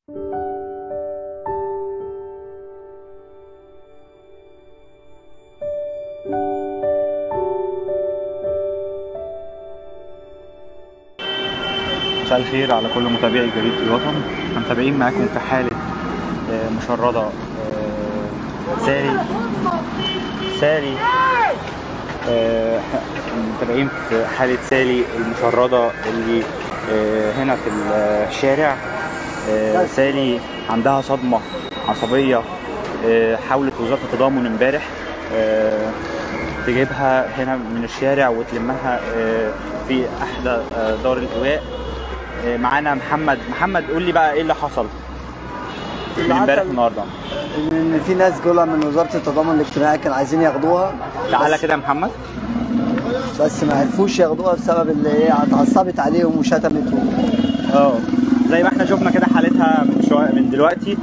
مساء الخير على كل متابعي جريدة الوطن. احنا متابعين معاكم في حالة مشردة سالي متابعين في حالة سالي المشردة اللي هنا في الشارع. سالي عندها صدمة عصبية. حاولت وزارة التضامن امبارح تجيبها هنا من الشارع وتلمها في احدى دار الايواء. معانا محمد قول لي بقى ايه اللي حصل من امبارح النهارده؟ ان في ناس جولة من وزارة التضامن الاجتماعي كانوا عايزين ياخدوها. تعالى كده يا محمد. بس ما عرفوش ياخدوها بسبب اللي هي اتعصبت عليهم وشتمتهم. زي ما احنا شفنا كده حالتها من دلوقتي.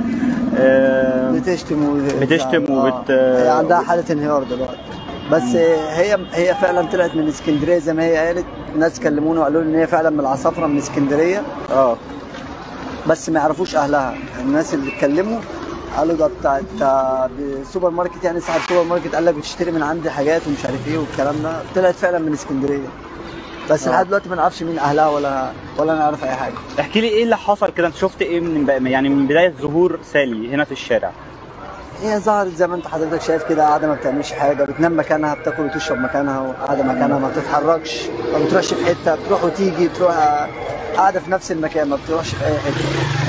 بتشتم هي عندها حالة انهيار دلوقتي. بس هي فعلا طلعت من اسكندريه زي ما هي قالت. ناس كلموني وقالوا لي ان هي فعلا من العصافره من اسكندريه. بس ما يعرفوش اهلها. الناس اللي اتكلموا قالوا ده بتاع سوبر ماركت، يعني صاحب سوبر ماركت قال لك بتشتري من عندي حاجات ومش عارف ايه والكلام ده. طلعت فعلا من اسكندريه. بس لحد دلوقتي ما نعرفش مين اهلها ولا نعرف اي حاجه. احكي لي ايه اللي حصل كده، انت شفت ايه من بدايه ظهور سالي هنا في الشارع؟ هي ظهرت زي ما انت حضرتك شايف كده، قاعده ما بتعملش حاجه، بتنام مكانها، بتاكل وتشرب مكانها، وقاعده مكانها ما بتتحركش، ما بتروحش في حته، بتروح وتيجي، تروح قاعده في نفس المكان، ما بتروحش في اي حته.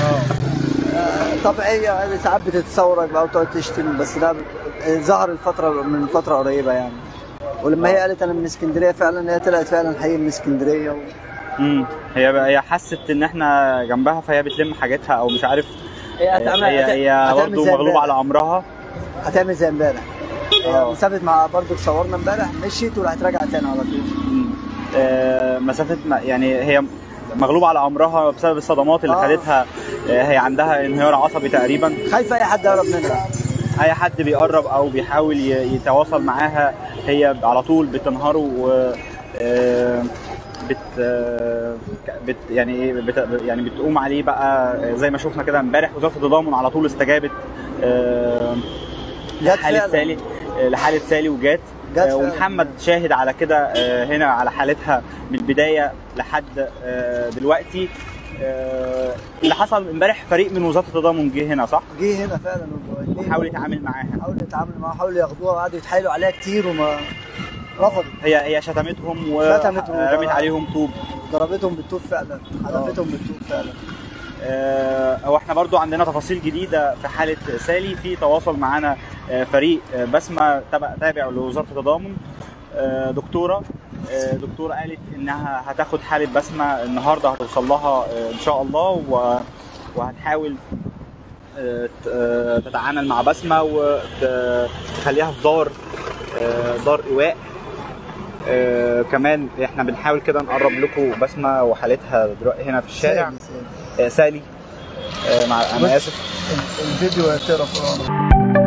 طبيعيه. ساعات بتتصورك بقى وتقعد تشتم، بس ده ظهر من فتره قريبه يعني. ولما هي قالت انا من اسكندريه فعلا، هي طلعت فعلا حقيقي من اسكندريه هي حست ان احنا جنبها فهي بتلم حاجتها او مش عارف. هي برضه مغلوبه على امرها. هتعمل زي امبارح. مسافه مع برضه صورنا امبارح، مشيت وراحت راجعه تاني على طول. مسافه يعني هي مغلوبه على امرها بسبب الصدمات اللي خدتها. هي عندها انهيار عصبي تقريبا. خايفه اي حد يقرب منها. اي حد بيقرب او بيحاول يتواصل معاها هي على طول بتنهار و يعني بتقوم عليه بقى. زي ما شفنا كده امبارح وزارة التضامن على طول استجابت لحالة سالي وجات. ومحمد شاهد على كده هنا على حالتها من البداية لحد دلوقتي. اللي حصل امبارح فريق من وزارة التضامن جه هنا، صح؟ جه هنا فعلا وحاول يتعامل معاها. حاولوا ياخدوها وقعدوا يتحايلوا عليها كتير وما رفضت. هي شتمتهم ورمت عليهم طوب. ضربتهم بالطوب فعلا، حذفتهم بالطوب فعلا. هو احنا برضو عندنا تفاصيل جديده في حاله سالي. في تواصل معانا فريق بسمه تابع لوزاره التضامن. دكتوره قالت انها هتاخد حاله بسمه النهارده، هتوصل لها ان شاء الله وهتحاول تتعامل مع بسمه وتخليها في دار ايواء. كمان احنا بنحاول كده نقرب لكم بسمه وحالتها دلوقتي هنا في الشارع. سالي انا اسف. الفيديو هيتقرا.